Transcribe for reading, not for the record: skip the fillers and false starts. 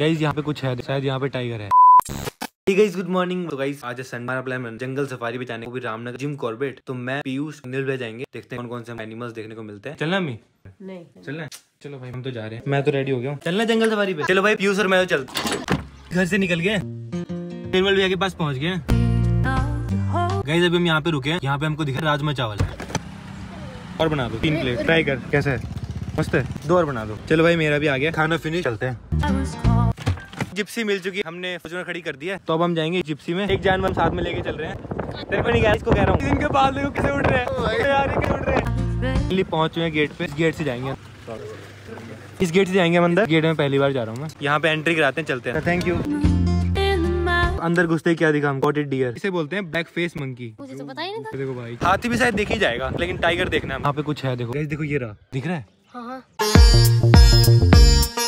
Guys यहाँ पे कुछ है, शायद यहाँ पे टाइगर है। Guys good morning. तो गाइस आज हमारा प्लान है जंगल सफारी पे जाने को, भी रामनगर जिम कॉर्बेट। तो मैं पीयूष नील पे जाएंगे, देखते हैं कौन कौन से एनिमल्स देखने को मिलते हैं। चलना अम्मी? नहीं चलना। चलो भाई हम तो जा रहे हैं, मैं तो रेडी हो गया हूँ। चलना जंगल सफारी पे। चलो भाई पीयूष और मैं तो चलते। घर से निकल गए, निर्मल भैया के पास पहुंच गए। गाइस अभी हम यहाँ पे रुके हैं, यहाँ पे हमको दिखा राजमा चावल। और बना दो 3 प्लेट, ट्राई कर कैसा है, मस्त है। 2 और बना दो। चलो भाई मेरा भी आ गया, खाना फिनिश, चलते हैं। जिप्सी मिल चुकी, हमने फॉर्च्यूनर खड़ी कर दिया, तो अब हम जाएंगे जिप्सी में। एक जानवर साथ में लेके चल रहे हैं। तेरे को नहीं कह, इसको कह रहा हूँ। इनके बाल देखो कैसे उड़ रहे हैं यार, कैसे उड़ रहे हैं। पहुंच चुके हैं गेट पे, इस गेट से जाएंगे, इस गेट से जाएंगे हम अंदर। गेट में पहली बार जा रहा हूँ मैं, यहाँ पे एंट्री कराते हैं, चलते हैं। Thank you. अंदर घुसते ही क्या दिखा हम, स्पॉटेड डियर, इसे बोलते हैं ब्लैक फेस मंकी। मुझे तो पता ही नहीं था। देखो भाई हाथी भी शायद देख ही जाएगा, लेकिन टाइगर देखना है। यहाँ पे कुछ है, देखो ये रहा, दिख रहा है। हाँ।